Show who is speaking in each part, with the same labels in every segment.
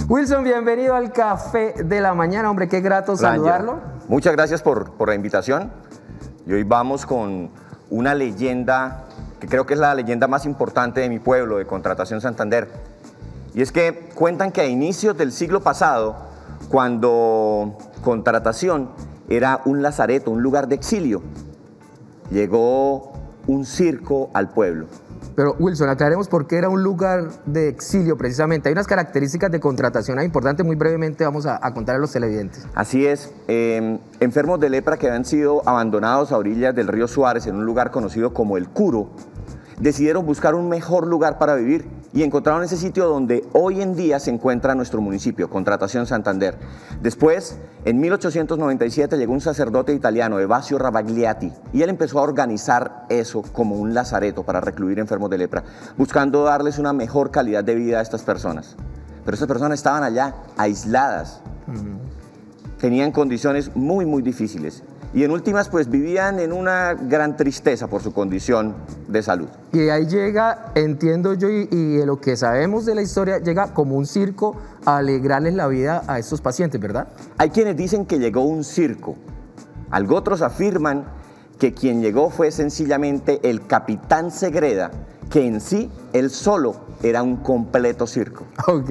Speaker 1: Wilson, bienvenido al Café de la Mañana. Hombre, qué grato saludarlo.
Speaker 2: Muchas gracias por la invitación. Y hoy vamos con una leyenda que creo que es la leyenda más importante de mi pueblo, de Contratación Santander. Y es que cuentan que a inicios del siglo pasado, cuando Contratación era un lazareto, un lugar de exilio, llegó un circo al pueblo.
Speaker 1: Pero Wilson, aclaremos por qué era un lugar de exilio precisamente. Hay unas características de Contratación importantes, muy brevemente vamos a contar a los televidentes.
Speaker 2: Así es, enfermos de lepra que habían sido abandonados a orillas del río Suárez en un lugar conocido como El Curo, decidieron buscar un mejor lugar para vivir y encontraron ese sitio donde hoy en día se encuentra nuestro municipio, Contratación Santander. Después, en 1897, llegó un sacerdote italiano, Evasio Ravagliati, y él empezó a organizar eso como un lazareto para recluir enfermos de lepra, buscando darles una mejor calidad de vida a estas personas. Pero estas personas estaban allá, aisladas, tenían condiciones muy difíciles. Y en últimas, pues vivían en una gran tristeza por su condición de salud.
Speaker 1: Y ahí llega, entiendo yo, y de lo que sabemos de la historia, llega como un circo a alegrarles la vida a estos pacientes, ¿verdad?
Speaker 2: Hay quienes dicen que llegó un circo. Algo otros afirman que quien llegó fue sencillamente el capitán Segreda, que en sí, él solo, era un completo circo.
Speaker 1: Ok.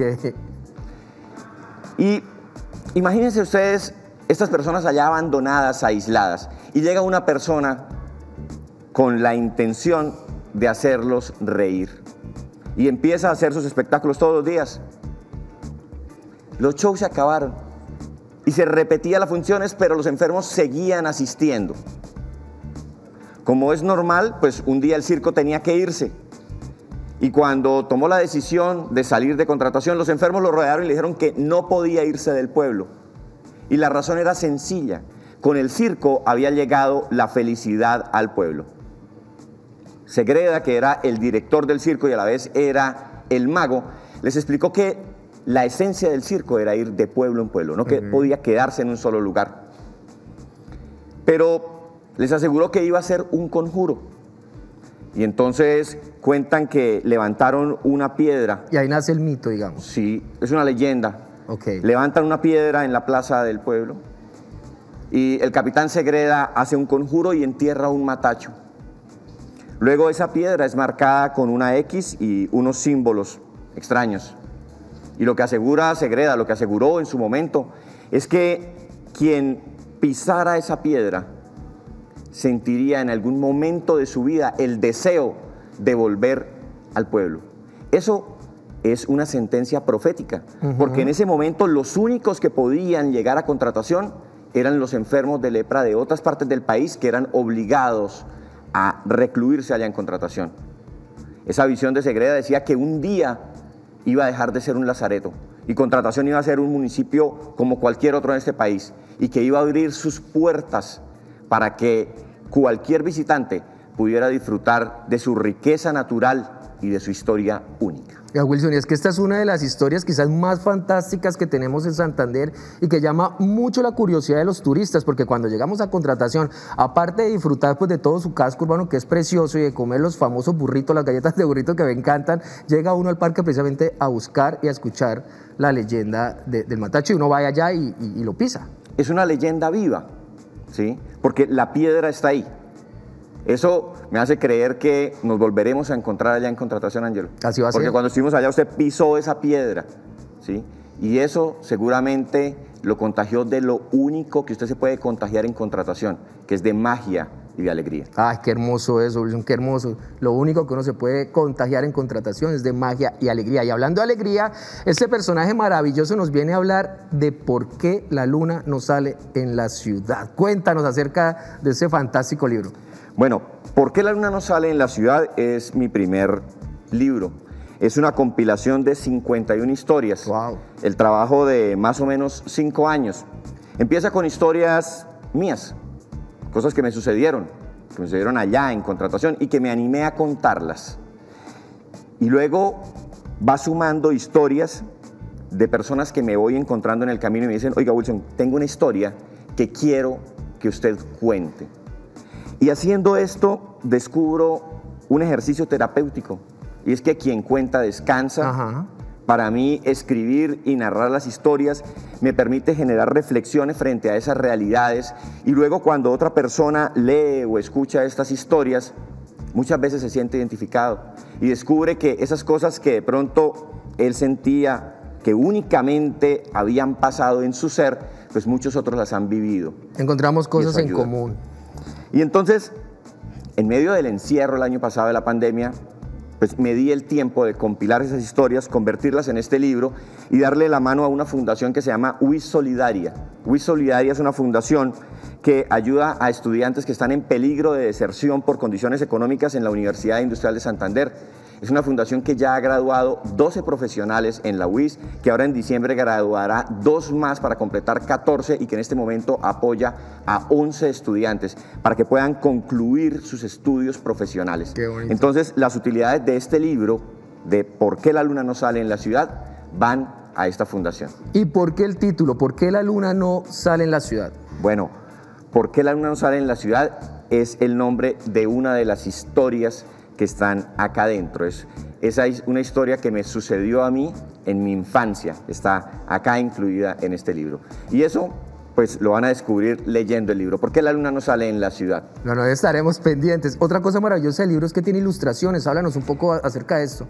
Speaker 2: Y imagínense ustedes estas personas allá abandonadas, aisladas, y llega una persona con la intención de hacerlos reír y empieza a hacer sus espectáculos todos los días. Los shows se acabaron y se repetían las funciones, pero los enfermos seguían asistiendo. Como es normal, pues un día el circo tenía que irse, y cuando tomó la decisión de salir de Contratación, los enfermos lo rodearon y le dijeron que no podía irse del pueblo. Y la razón era sencilla: con el circo había llegado la felicidad al pueblo. Segreda, que era el director del circo y a la vez era el mago, les explicó que la esencia del circo era ir de pueblo en pueblo, no que podía quedarse en un solo lugar. Pero les aseguró que iba a ser un conjuro. Y entonces cuentan que levantaron una piedra.
Speaker 1: Y ahí nace el mito, digamos.
Speaker 2: Sí, es una leyenda.
Speaker 1: Okay.
Speaker 2: Levantan una piedra en la plaza del pueblo y el capitán Segreda hace un conjuro y entierra un matacho. Luego esa piedra es marcada con una X y unos símbolos extraños. Y lo que asegura Segreda, lo que aseguró en su momento, es que quien pisara esa piedra sentiría en algún momento de su vida el deseo de volver al pueblo. Eso es una sentencia profética, porque en ese momento los únicos que podían llegar a Contratación eran los enfermos de lepra de otras partes del país que eran obligados a recluirse allá en Contratación. Esa visión de Segreda decía que un día iba a dejar de ser un lazareto y Contratación iba a ser un municipio como cualquier otro en este país y que iba a abrir sus puertas para que cualquier visitante pudiera disfrutar de su riqueza natural y de su historia única.
Speaker 1: Wilson, y es que esta es una de las historias quizás más fantásticas que tenemos en Santander y que llama mucho la curiosidad de los turistas, porque cuando llegamos a Contratación, aparte de disfrutar pues de todo su casco urbano que es precioso y de comer los famosos burritos, las galletas de burrito que me encantan, llega uno al parque precisamente a buscar y a escuchar la leyenda del matacho y uno va allá y lo pisa.
Speaker 2: Es una leyenda viva, ¿sí? Porque la piedra está ahí. Eso me hace creer que nos volveremos a encontrar allá en Contratación, Ángelo.
Speaker 1: Así va a ser.
Speaker 2: Porque cuando estuvimos allá usted pisó esa piedra, ¿sí? Y eso seguramente lo contagió de lo único que usted se puede contagiar en Contratación, que es de magia y de alegría.
Speaker 1: Ay, qué hermoso eso, Wilson, qué hermoso. Lo único que uno se puede contagiar en Contratación es de magia y alegría. Y hablando de alegría, este personaje maravilloso nos viene a hablar de por qué la luna no sale en la ciudad. Cuéntanos acerca de ese fantástico libro.
Speaker 2: Bueno, ¿por qué la luna no sale en la ciudad? Es mi primer libro. Es una compilación de 51 historias.
Speaker 1: Wow.
Speaker 2: El trabajo de más o menos 5 años. Empieza con historias mías, cosas que me sucedieron allá en Contratación y que me animé a contarlas. Y luego va sumando historias de personas que me voy encontrando en el camino y me dicen: oiga, Wilson, tengo una historia que quiero que usted cuente. Y haciendo esto descubro un ejercicio terapéutico, y es que quien cuenta descansa, Para mí, escribir y narrar las historias me permite generar reflexiones frente a esas realidades y luego cuando otra persona lee o escucha estas historias, muchas veces se siente identificado y descubre que esas cosas que de pronto él sentía que únicamente habían pasado en su ser, pues muchos otros las han vivido.
Speaker 1: Encontramos cosas en común.
Speaker 2: Y entonces, en medio del encierro el año pasado de la pandemia, pues me di el tiempo de compilar esas historias, convertirlas en este libro y darle la mano a una fundación que se llama WIS Solidaria. WIS Solidaria es una fundación que ayuda a estudiantes que están en peligro de deserción por condiciones económicas en la Universidad Industrial de Santander. Es una fundación que ya ha graduado 12 profesionales en la UIS, que ahora en diciembre graduará 2 más para completar 14 y que en este momento apoya a 11 estudiantes para que puedan concluir sus estudios profesionales.
Speaker 1: Qué bonito.
Speaker 2: Entonces, las utilidades de este libro, de por qué la luna no sale en la ciudad, van a esta fundación.
Speaker 1: ¿Y por qué el título? ¿Por qué la luna no sale en la ciudad?
Speaker 2: Bueno, ¿por qué la luna no sale en la ciudad? Es el nombre de una de las historias que están acá adentro. Esa es una historia que me sucedió a mí en mi infancia, está acá incluida en este libro. Y eso, pues, lo van a descubrir leyendo el libro. ¿Por qué la luna no sale en la ciudad?
Speaker 1: Bueno, estaremos pendientes. Otra cosa maravillosa del libro es que tiene ilustraciones. Háblanos un poco acerca de esto.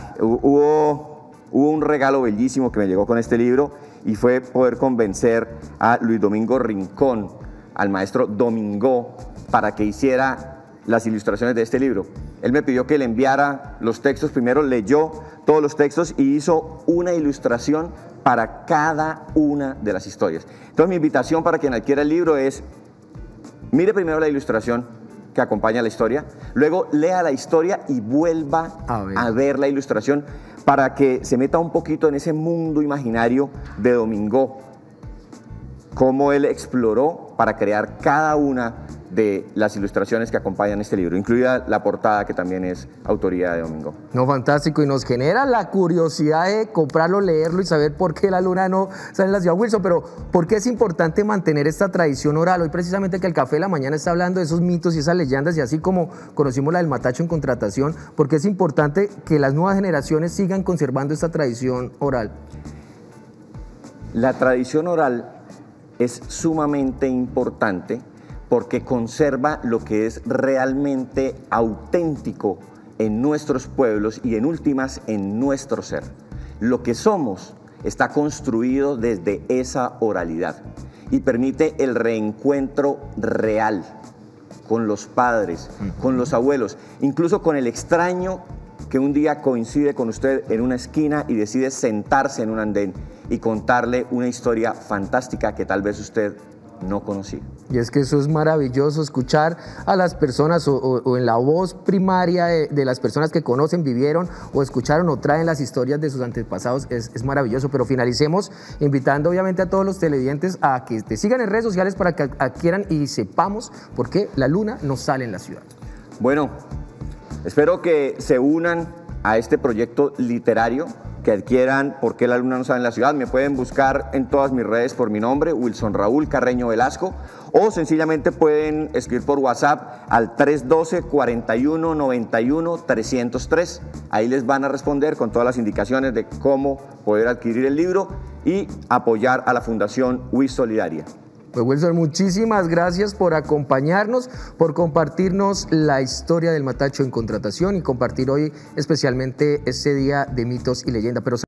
Speaker 2: Hubo un regalo bellísimo que me llegó con este libro y fue poder convencer a Luis Domingo Rincón, al maestro Domingo, para que hiciera las ilustraciones de este libro. Él me pidió que le enviara los textos, primero leyó todos los textos y hizo una ilustración para cada una de las historias. Entonces mi invitación para quien adquiera el libro es, mire primero la ilustración que acompaña la historia, luego lea la historia y vuelva a ver la ilustración para que se meta un poquito en ese mundo imaginario de Domingo, cómo él exploró para crear cada una de las ilustraciones que acompañan este libro, incluida la portada que también es autoría de Domingo.
Speaker 1: No, fantástico, y nos genera la curiosidad de comprarlo, leerlo y saber por qué la luna no sale en la ciudad. Wilson, pero ¿por qué es importante mantener esta tradición oral? Hoy precisamente que el Café de la Mañana está hablando de esos mitos y esas leyendas y así como conocimos la del Matacho en Contratación, ¿por qué es importante que las nuevas generaciones sigan conservando esta tradición oral?
Speaker 2: La tradición oral es sumamente importante porque conserva lo que es realmente auténtico en nuestros pueblos y en últimas en nuestro ser. Lo que somos está construido desde esa oralidad y permite el reencuentro real con los padres, con los abuelos, incluso con el extraño que un día coincide con usted en una esquina y decide sentarse en un andén y contarle una historia fantástica que tal vez usted no conocía.
Speaker 1: Y es que eso es maravilloso, escuchar a las personas o en la voz primaria de las personas que conocen, vivieron o escucharon o traen las historias de sus antepasados, es maravilloso. Pero finalicemos invitando obviamente a todos los televidentes a que te sigan en redes sociales para que adquieran y sepamos por qué la luna no sale en la ciudad.
Speaker 2: Bueno, espero que se unan a este proyecto literario, que adquieran ¿Por qué la luna no sale en la ciudad? Me pueden buscar en todas mis redes por mi nombre, Wilson Raúl Carreño Velasco, o sencillamente pueden escribir por WhatsApp al 312-4191-303. Ahí les van a responder con todas las indicaciones de cómo poder adquirir el libro y apoyar a la Fundación WIS Solidaria.
Speaker 1: Pues Wilson, muchísimas gracias por acompañarnos, por compartirnos la historia del Matacho en Contratación y compartir hoy especialmente este día de mitos y leyendas. Pero